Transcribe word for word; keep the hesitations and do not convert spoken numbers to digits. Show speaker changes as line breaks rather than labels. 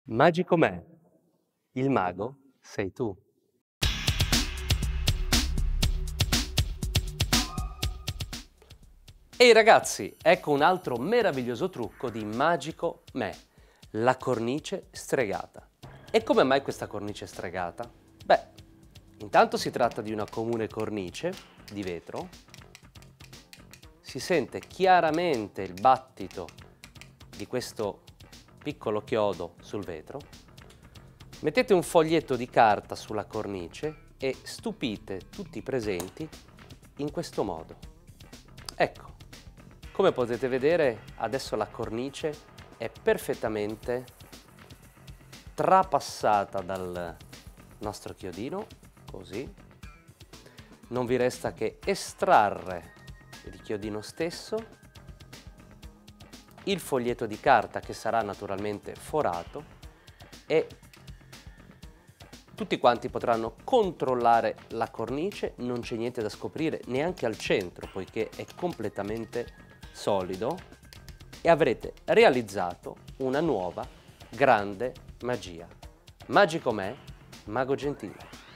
Magico me, il mago sei tu. Ehi ragazzi, ecco un altro meraviglioso trucco di Magico me, la cornice stregata. E come mai questa cornice stregata? Beh, intanto si tratta di una comune cornice di vetro, si sente chiaramente il battito di questo piccolo chiodo sul vetro, mettete un foglietto di carta sulla cornice e stupite tutti i presenti in questo modo. Ecco, come potete vedere adesso la cornice è perfettamente trapassata dal nostro chiodino, così. Non vi resta che estrarre il chiodino stesso, il foglietto di carta che sarà naturalmente forato e tutti quanti potranno controllare la cornice, non c'è niente da scoprire neanche al centro poiché è completamente solido e avrete realizzato una nuova grande magia. Magico me, mago gentile.